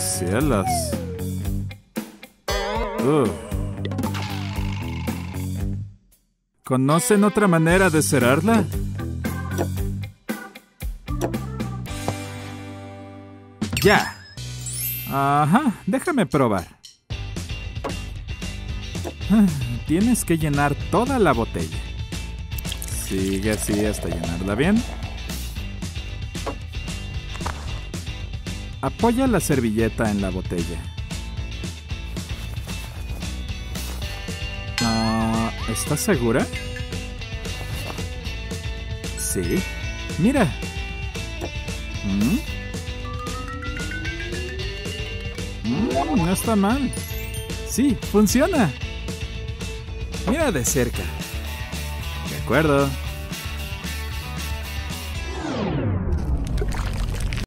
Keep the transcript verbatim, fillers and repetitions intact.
Cielos. Uf. ¿Conocen otra manera de cerrarla? ¡Ya! Ajá, déjame probar. Tienes que llenar toda la botella. Sigue así hasta llenarla bien. Apoya la servilleta en la botella. Uh, ¿Estás segura? Sí. Mira. ¿Mm? Mm, no está mal. Sí, funciona. Mira de cerca. De acuerdo.